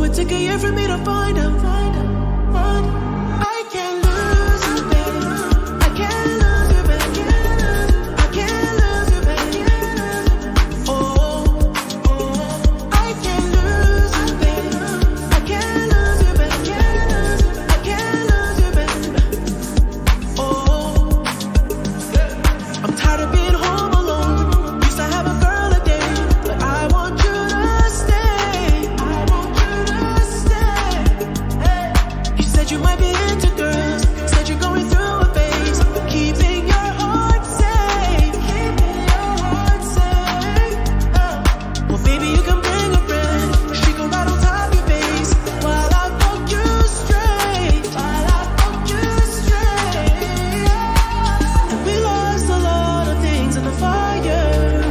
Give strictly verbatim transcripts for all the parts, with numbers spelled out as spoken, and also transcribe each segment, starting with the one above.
it took a year for me to find him. Find him, find him. I can't lose you, baby. I can't lose you, baby. I can't lose you, baby. Oh, oh. I can't lose you, baby. I can't lose you, baby. I can't lose you, baby. Oh, I'm tired of being home alone. Used to have a girl a day, but I want you to stay. I want you to stay. Hey. You said you might be into girls. Said you're going through a phase. Keeping your heart safe. Keeping your heart safe. Oh. Well, baby, you can bring a friend. She gon' ride on top of your face while I fuck you straight. While I fuck you straight. And we lost a lot of things in the fire.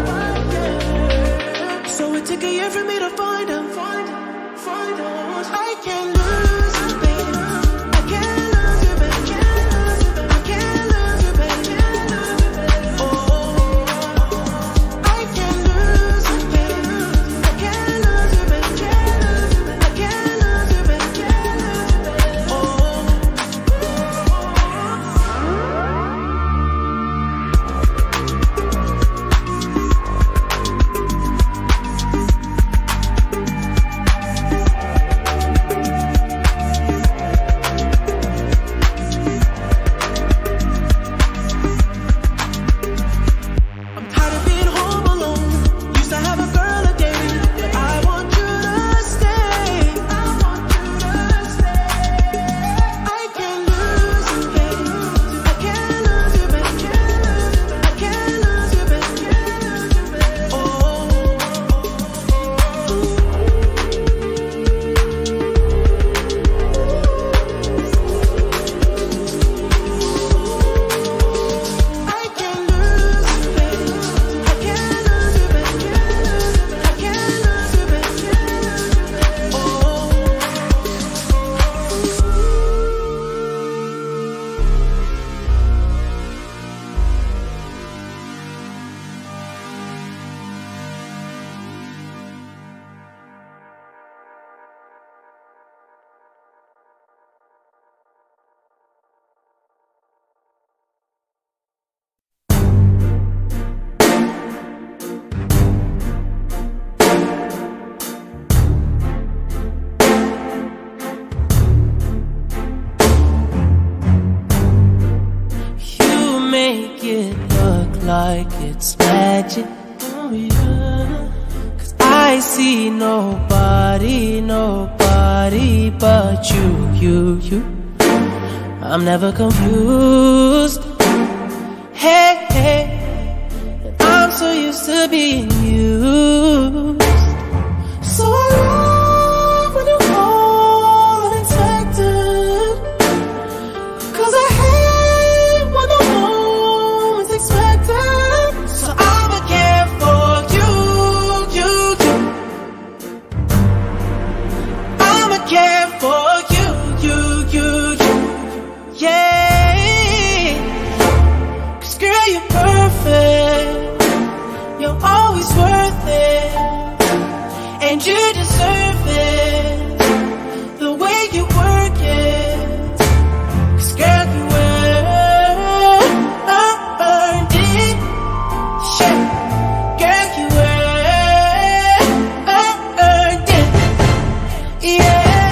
So it took a year for me to find him. Find him, find him. I can't lose you, baby. I can't lose you, baby. I can't lose you, baby. Oh, I can't lose you, baby. I can't lose you, baby. I can't lose you, baby. Oh. I'm tired of being home alone. Used to have a girl a day, but I want you to stay. I want you to stay. I can't lose you, baby. I can't lose you, baby. I can't lose you, baby. Oh. I can't lose you, baby. I can't lose you, baby. I can't lose you, baby. Oh. You make it look like it's magic. Oh yeah. 'Cause I see nobody, nobody but you, you, you. I'm never confused. Hey, hey. I'm so used to being used. So I love when you call unexpected. 'Cause I hate when the moment's expected. So I'ma care for you, you, you. I'ma care for you, you, you, you. Yeah. 'Cause girl, you're perfect. You're always worth it. And you deserve it. The way you work it. 'Cause girl, you earned it. Yeah. Girl, you earned it. Yeah.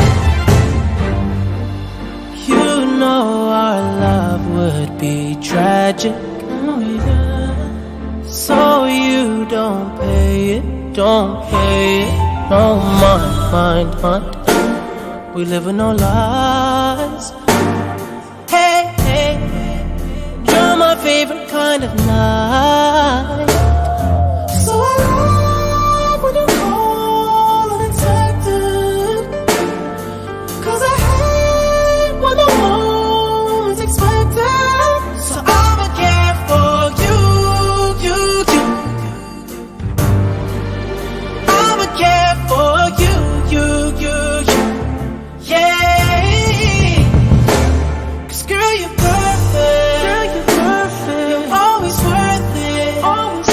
You know our love would be tragic. Oh yeah. So you don't pay it, don't pay it. No mind, mind, mind. We live with no lies. Hey, hey. You're my favorite kind of night. So I love when you call unexpected. 'Cause I hate when the moment's expected. So I'ma care for you, you, you. I'ma care for you, you, you, you. Yeah. 'Cause girl, you're perfect. Girl, you're perfect. You're always worth it. Always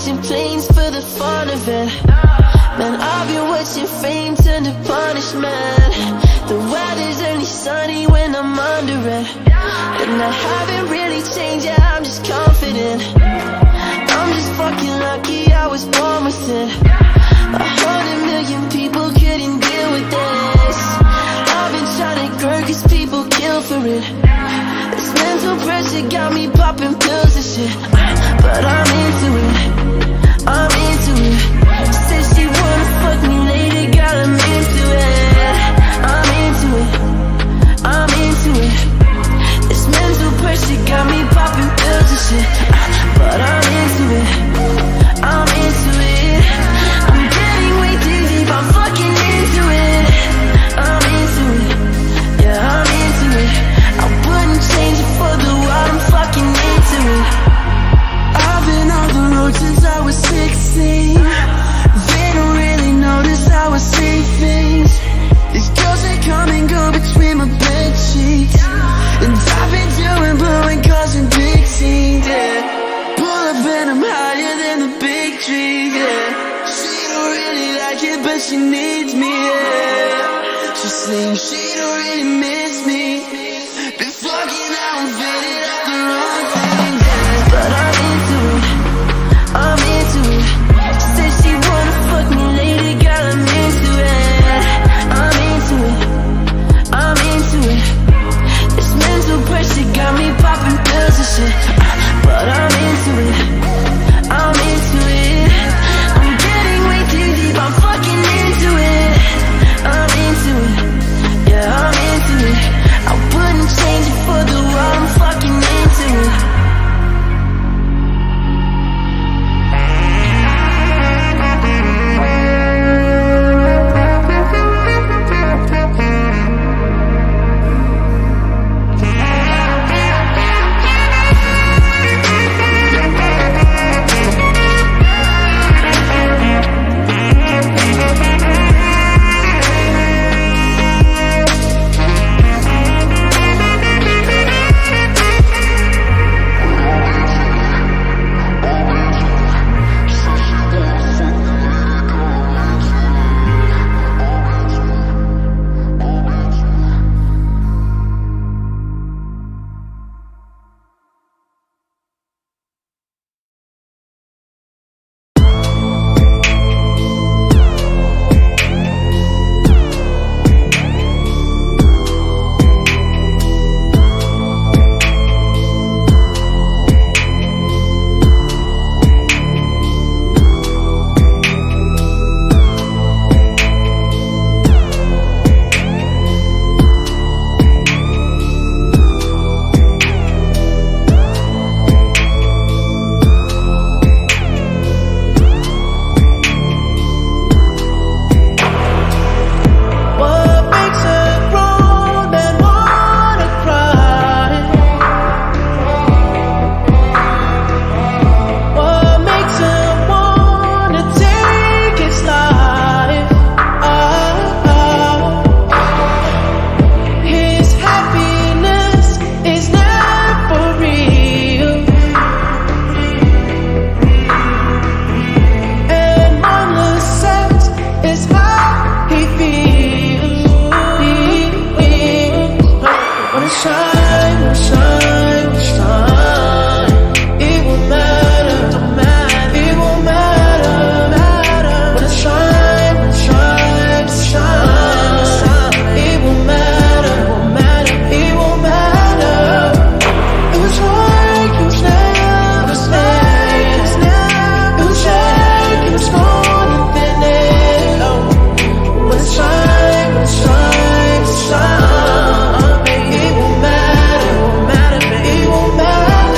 watching planes for the fun of it. Man, I've been watching fame turn to punishment. The weather's only sunny when I'm under it, and I haven't really changed, yeah, I'm just confident. I'm just fucking lucky I was born with it. A hundred million people couldn't deal with this. I've been trying to grow cause people kill for it. This mental pressure got me popping pills and shit, but I'm into it, I'm into it. Said she wanna fuck me later, girl, I'm into it. I'm into it, I'm into it. This mental pressure got me popping pills and shit, but I'm into it, I'm into it. I'm getting way too deep, I'm fucking into it. I'm into it, yeah, I'm into it. I wouldn't change it for the world, I'm fucking into it. I've been on the road since I was sixteen. They don't really notice how I say things. These girls, they come and go between my bed sheets, and I've been doing blowing cars and big scenes, yeah. Pull up and I'm higher than the big trees, yeah. She don't really like it, but she needs me, yeah. She's saying she don't really miss me. Been fucking out and fitted out the wrong things, yeah. But I'm into it, I'm into it. Said she wanna fuck me later, girl, I'm into it. I'm into it, I'm into it. This mental pressure got me popping pills and shit, but I'm into it, I'm into it. I'm getting way too deep, I'm fucking into it. I'm into it, yeah, I'm into it. I wouldn't change it for the world, I'm fucking into it. It won't matter, it won't matter.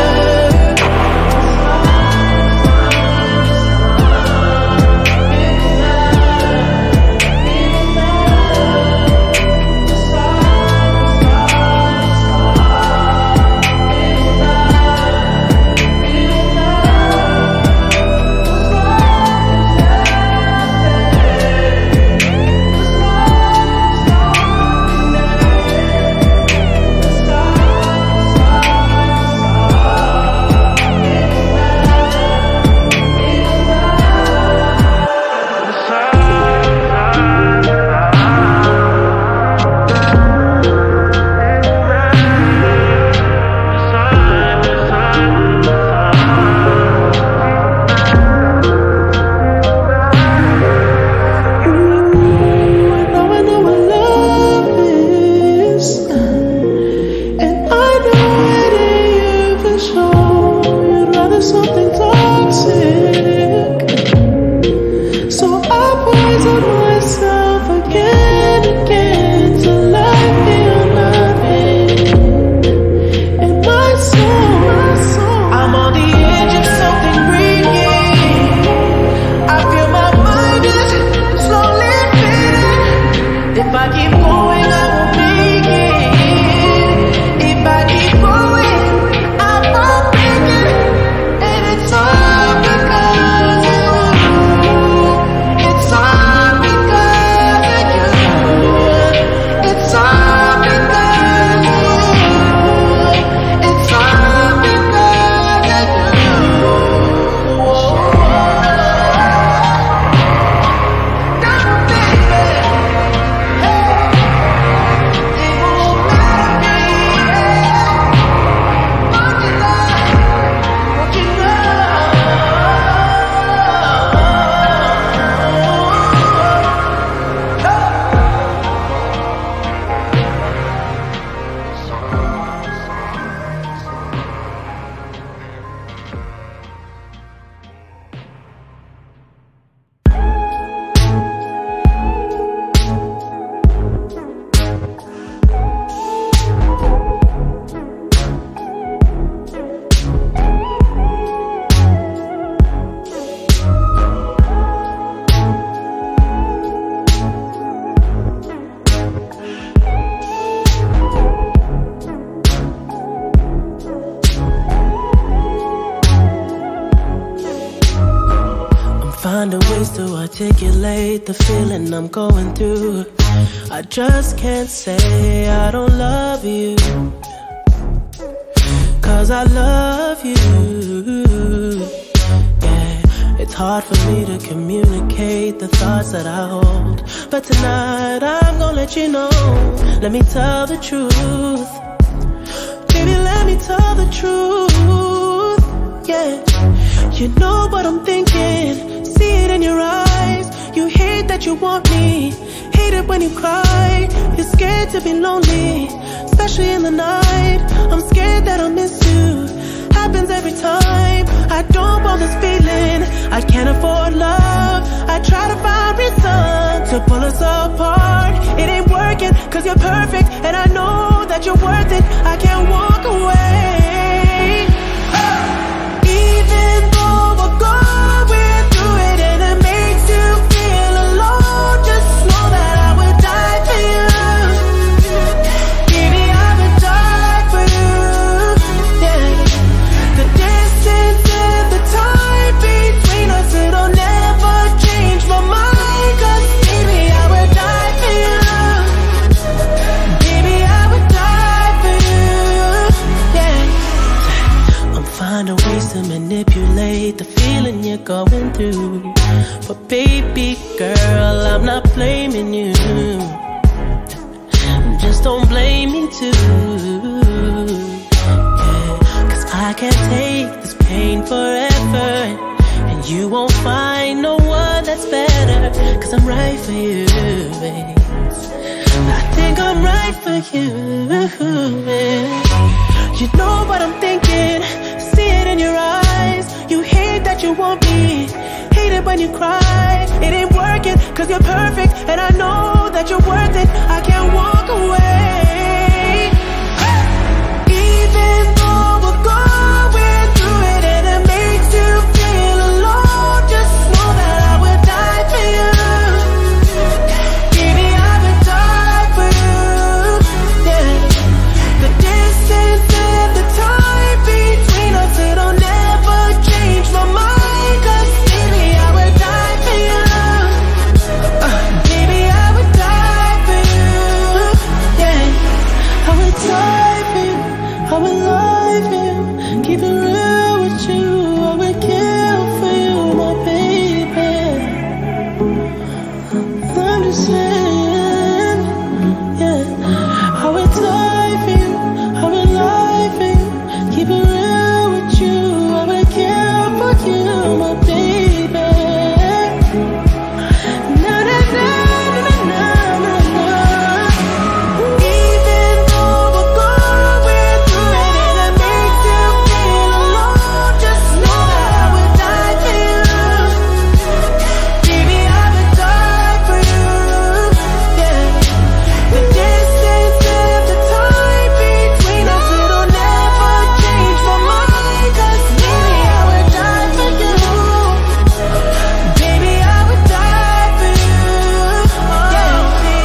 articulate the feeling I'm going through. I just can't say I don't love you, 'cause I love you. Yeah, it's hard for me to communicate the thoughts that I hold, but tonight I'm gonna let you know. Let me tell the truth. Baby, let me tell the truth. Yeah, you know what I'm thinking. See it in your eyes. You hate that you want me, hate it when you cry. You're scared to be lonely, especially in the night. I'm scared that I'll miss you. Happens every time. I don't want this feeling. I can't afford love. I try to find reason to pull us apart. It ain't working, 'cause you're perfect, and I know that you're worth it. I can't walk away. Even though we're going through it and it makes you feel alone, just know that I would die for you. Baby, I would die for you. Yeah. The distance and the time between us, it'll never change my mind. 'Cause baby, I would die for you. Baby, I would die for you. Yeah. I'm finding ways to manipulate the feeling you're going through, but baby girl, I'm not blaming you. Just don't blame me too. Yeah, 'cause I can't take this pain forever, and you won't find no one that's better. 'Cause I'm right for you, babe. I think I'm right for you. You know what I'm thinking. See it in your eyes. You hate that you want me, hate it when you cry. It ain't working, 'cause you're perfect, and I know that you're worth it. I can't walk away. Even though we're going through it and it makes you feel alone, just know that I would die for you. Baby, I would die for you. Yeah. The distance and the time between us, it'll never change my mind. 'Cause baby, I would die for you. Uh, baby, I would die for you. Yeah. I would die for you. I would lie for you. Keep it real with you. I would kill for you, my baby. I'm just saying, yeah. I would die for you. I would lie for you. Keep it real with you. I would kill for you, my baby. Na na na na na na na. Even though we're going through it and it makes you feel alone, just know that I would die for you. Baby, I would die for you. Yeah. The distance and the time between us, it'll never change my mind. 'Cause baby, I would die for you. Baby, I would die for you. Yeah.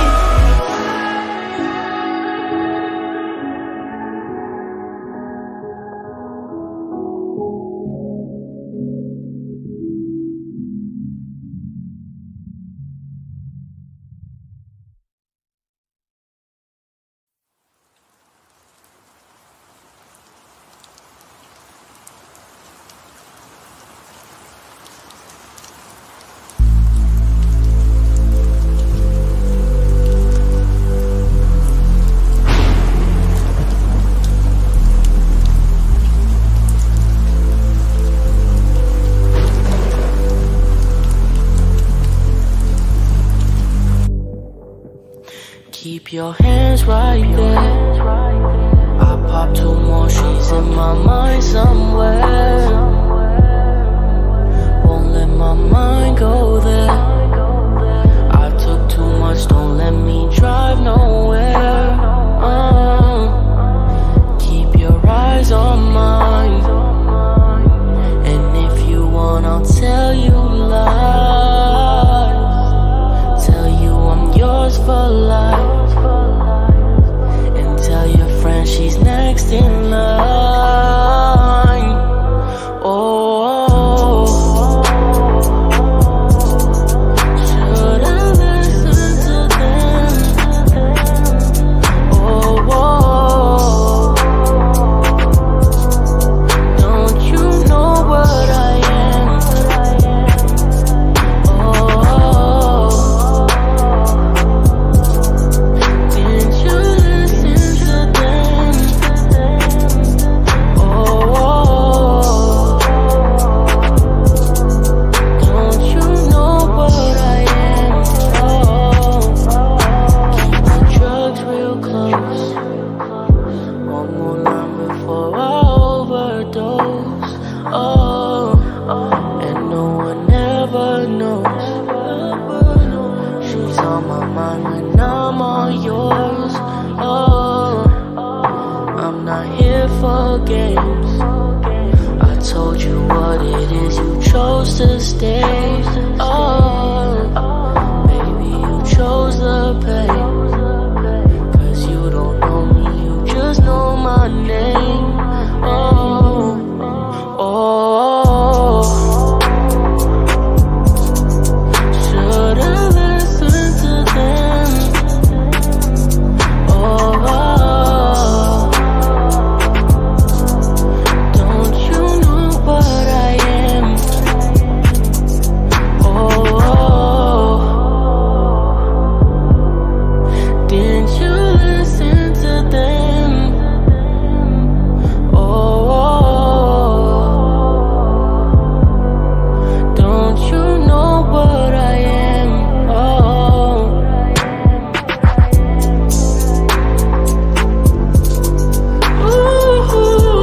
Keep your hands right there. I pop two more sheets in my mind somewhere. Won't let my mind go there. I took too much, don't let me drive nowhere. Uh, keep your eyes on mine, and if you want, I'll tell you lies. Tell you I'm yours for life. not here for games. I told you what it is, you chose to stay. Oh, maybe you chose the pain. Cause you don't know me, you just know my name. Oh, oh, should've listened to them. Oh, don't you know what I am? Oh, didn't you listen to them? Oh, don't you know what I am? Oh, ooh,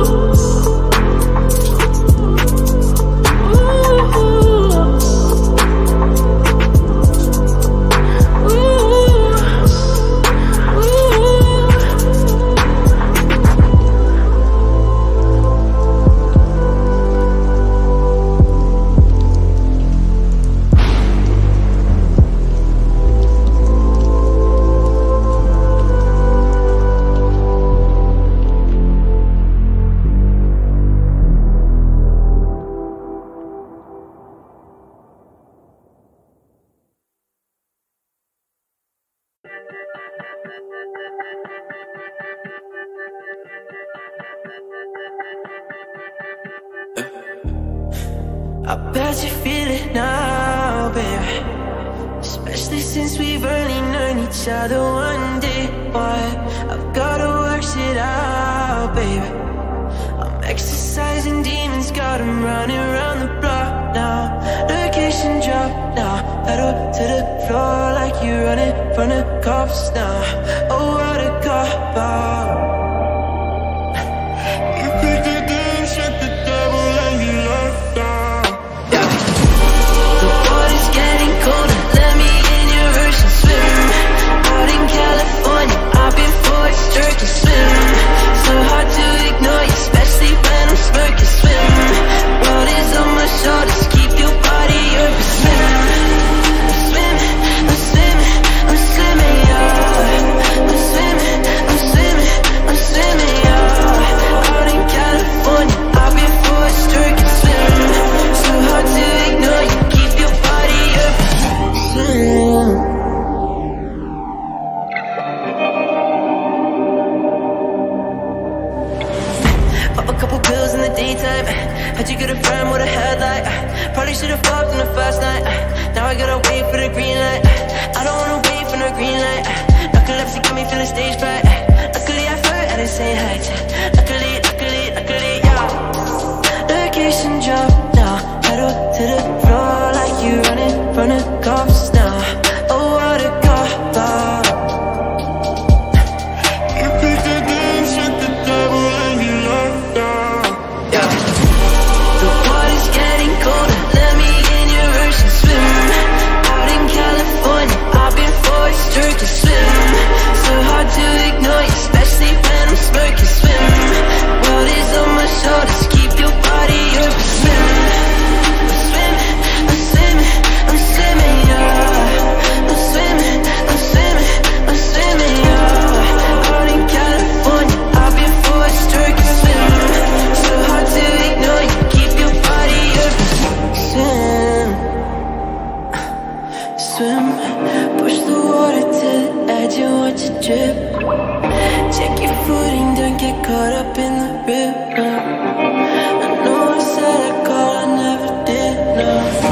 I bet you feel it now, baby. Especially since we've only known each other one day. Why? I've gotta work shit out, baby. I'm exercising demons, got 'em running around the block now. Location drop now, pedal to the floor like you're running from the cops now. Oh, what a cop out. You picked the game, shut the devil and you left down. Colder, let me in your ocean swim. Out in California, I've been forced jerk to swim. So hard to ignore you, especially when I'm smirking. Swim, world is on my shoulders, keep your body open. Swim, I'm swimming, I'm swimming, I'm swimming, yeah. I'm swimming, I'm swimming, I'm swimming, yeah. Out in California, I've been forced jerk to swim. So hard to ignore you, keep your body open. Pop a couple pills in the daytime. How'd you get a friend with a headlight? Probably should've fucked on the first night. Now I gotta wait for the green light. I don't wanna wait for no green light. Narcolepsy got me feeling stage fright. Luckily I flirt at the same height. Luckily, luckily, luckily, yeah. Location drop now, pedal to the floor like you running from the cops now. Oh, what a cop out. You picked the game, shut the devil and you left down. Yeah. The water's getting colder, let me in your ocean swim. Out in California, I've been forced jerk to swim. So hard to ignore you, especially when I'm smirking. Swim, world is on my shoulders, keep your body open. Swim, I'm swimming, I'm swimming, I'm swimming, yeah. I'm swimming, I'm swimming, I'm swimming, yeah. Out in California, I've been forced jerk to swim. So hard to ignore you, keep your body open. Swim, swim, push the water to the edge and watch it drip. Check your footing, don't get caught up in the river. I know I said I'd call, I never did, no.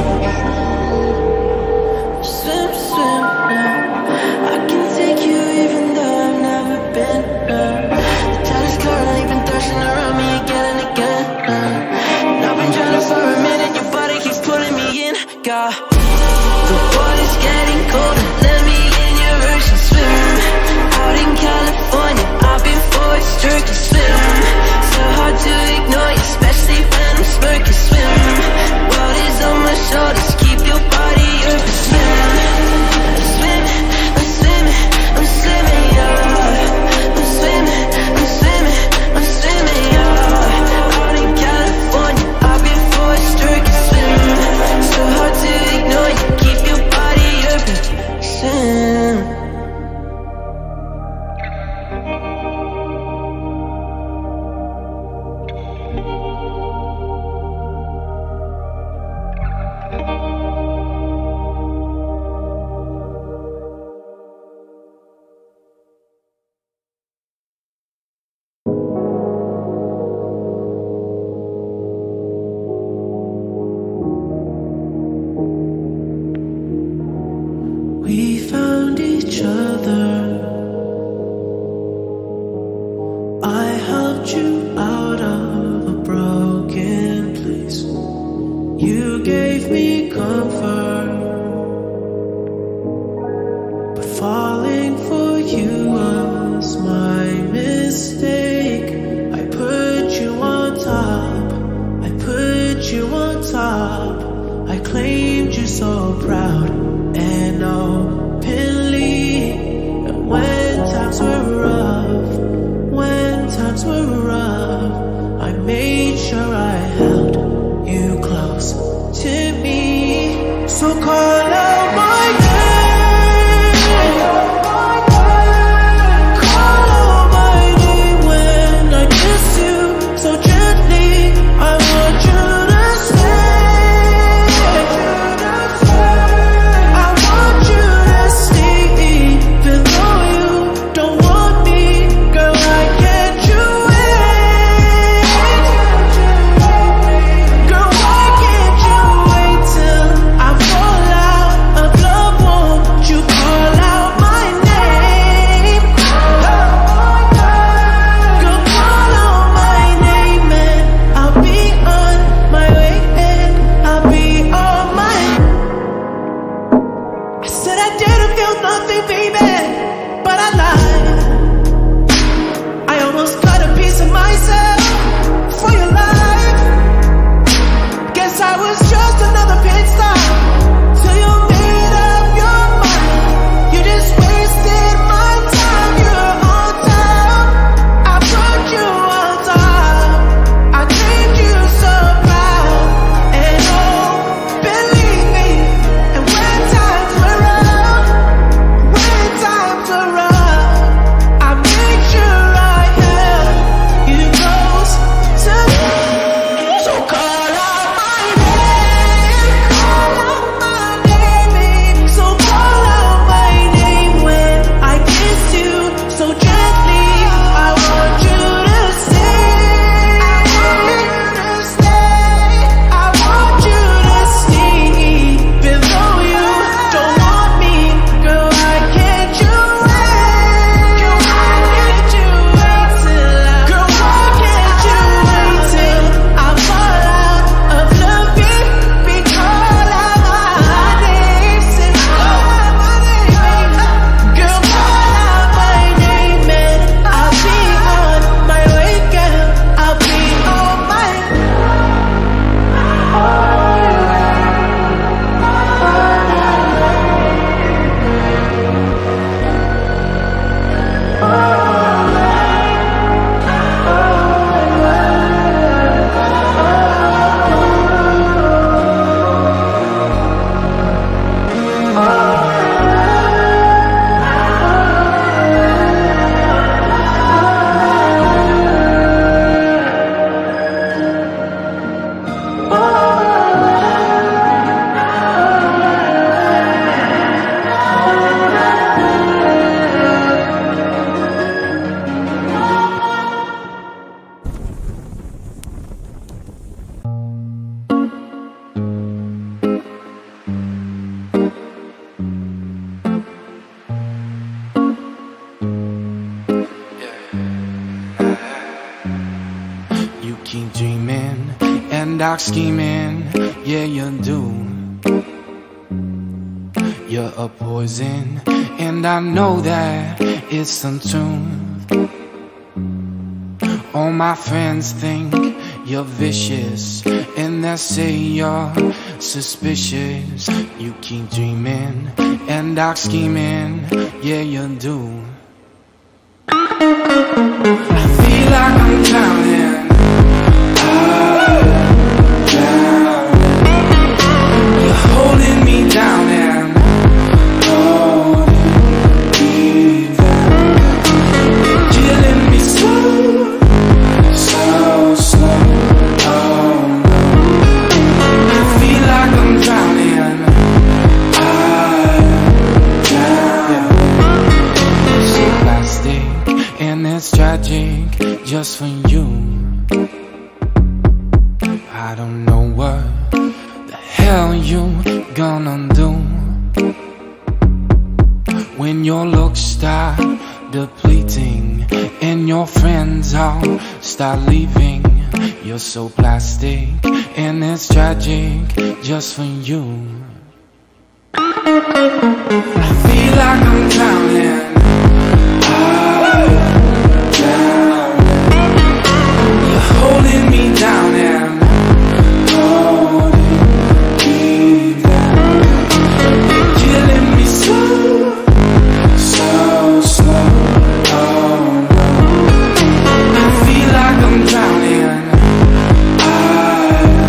Swim, swim, no. I can take you even though I've never been, no. The tide is cold and you've been thrashing around me again and again, no. And I've been drowning for a minute, your body keeps pulling me in, God. The water's getting colder, let me in your ocean swim. Out in California, I've been forced jerk to swim. So hard to ignore over. But falling for you was my mistake. I put you on top, I put you on top. I claimed you so proud and openly. And when times were rough, when times were rough, I made sure I held you close to me. So call out my name, call out my name when I kiss you so gently. I want you to stay, I want you to stay. Even though you don't want me, girl, I can't you wait. Girl, why can't you wait till I fall out of love? Won't you call out my name? Girl, call out my name and I'll be on my way and I'll be on my. I said I didn't feel nothing, baby, but I lied. I almost cut a piece of myself for your life. Guess I was just another pit stop till you made up your mind. You just wasted my time. You're on top, I put you on top. I claimed you so proud and oh, believe me. And when times were rough, when times were rough, I made sure I held you close to me. So call out my name, call out my name, baby. So call out my name when I kiss you so gently. I want you to stay, I want you to stay, I want you to stay. Even though you don't want me, girl, why can't you wait? Girl, why can't you wait till I, girl, why can't you wait till I fall out of love? Baby, call out my name, say call out my name, girl, call out my name and I'll be on my way, girl, I'll be on my. You keep dreaming and dark scheming, yeah you do. You're a poison and I know that it's untrue. All my friends think you're vicious and they say you're suspicious. You keep dreaming and dark scheming, yeah you do. I feel like I'm drowning. Holding me down and holding me down, killing me slow, so slow. Oh, I feel like I'm drowning. I'm drowning. So plastic and it's tragic just for you. I don't know what hell you gonna do when your looks start depleting and your friends all start leaving? You're so plastic and it's tragic just for you. I feel like I'm drowning. I'm drowning. You're holding me down and holding me down. You're killing me slow, so slow. Oh no. I feel like I'm drowning. I'm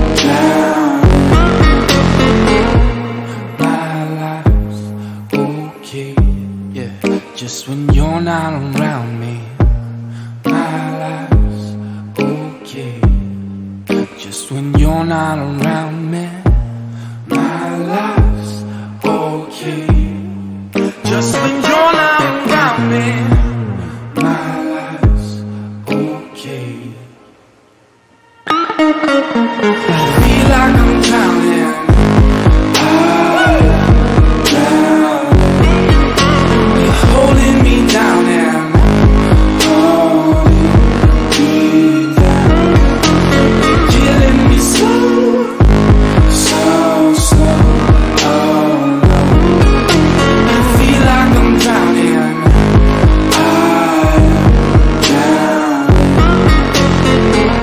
drowning. My life's okay, yeah. Just when you're not around me, my life's okay. Just when you're not around me, my life's okay. Just when you're not around me, my life's okay. I feel like I'm drowning. I'm drowning. You're holding me down and holding me down. You're killing me slow, so slow. Oh no. I feel like I'm drowning. I'm drowning.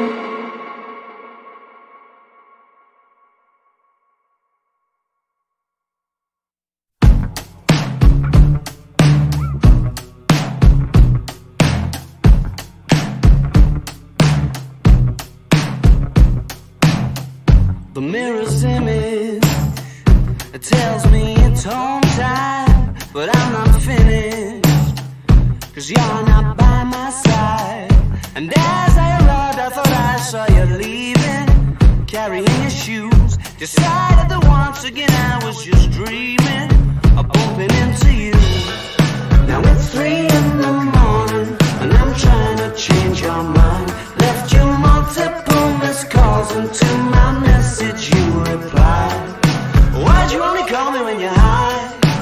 The mirror's image, it tells me it's home time, but I'm not finished, cause you're not by my side. And as I arrived, I thought I saw you leaving, carrying your shoes. Decided that once again I was just dreaming of bumping into you. Now it's three in the morning, and I'm trying to change your mind. Left you multiple missed calls, and to my message you replied. Why'd you only call me when you're high?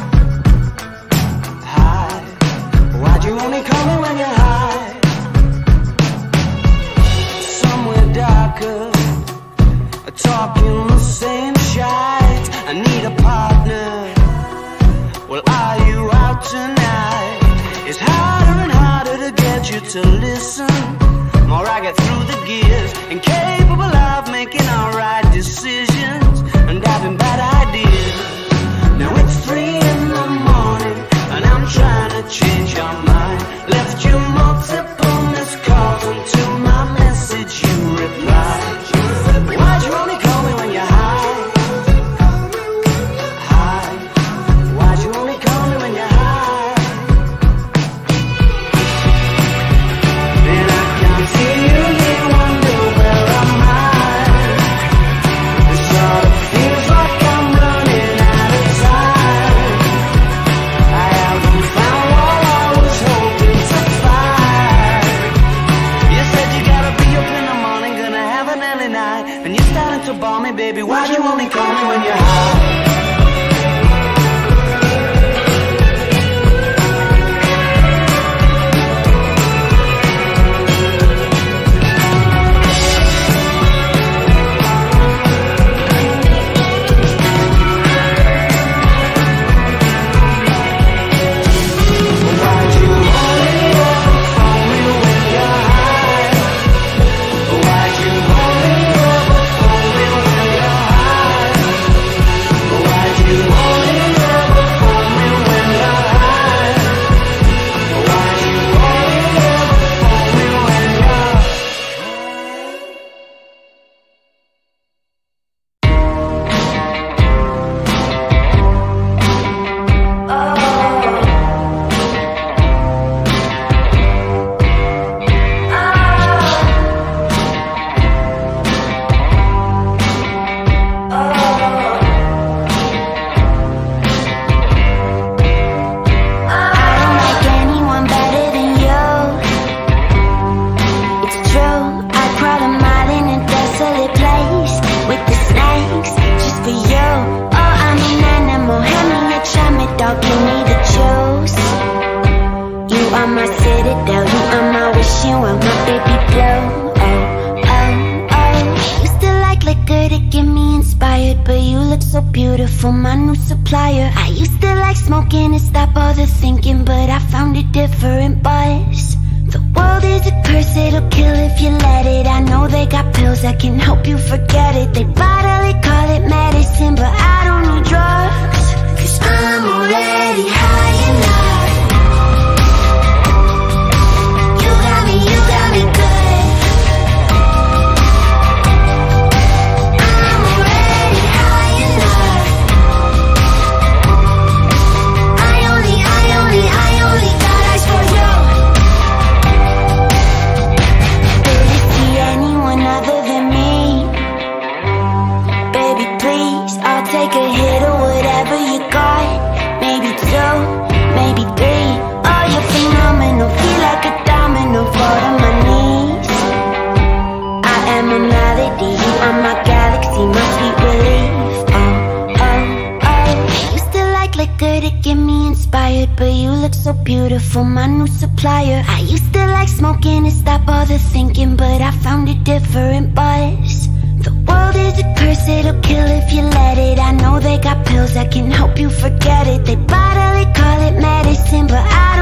High. Why'd you only call me when you're high? Somewhere darker, talking the same shite. I need a partner. Well, are you out tonight? It's harder and harder to get you to listen. More I get through the gears, incapable of making alright decisions and having bad ideas. Now it's three in the morning, and I'm trying to change your mind. Left you multiple missed calls, and to my message you replied. Why'd you only call me when you're high? High. Why'd you only call me when you're high? Then I can't see you, you wonder where am I? It sort of feels like I'm running out of time. I haven't found what I was hoping to find. You said you gotta be up in the morning, gonna have an early night, and you're starting to bore me, baby. Why'd you only call me when you're high? Why'd you only ever phone me when you're high? Why'd you only ever phone me when you're high? so beautiful, my new supplier. I used to like smoking to stop all the thinking, but I found a different buzz. The world is a curse, it'll kill if you let it. I know they got pills that can help you forget it. They bodily call it medicine, but I don't need drugs, 'cause I'm already high enough. You got me, you got me good. I'm already high enough. I only, I only, I only got eyes for you. Anyone other than me, baby, please, I'll take a hit of whatever you got. Maybe two, maybe three. Oh, you're phenomenal, feel like a domino, fall to my knees. I am a melody, you are my galaxy, my sweet relief. Oh, oh, oh. I used to like liquor to get me inspired, but you look so beautiful, my new supplier. I used to like smoking to stop all the thinking, but I found a different buzz. The world is a curse, it'll kill if you let it. I know they got pills that can help you forget it. They bodily call it medicine, but I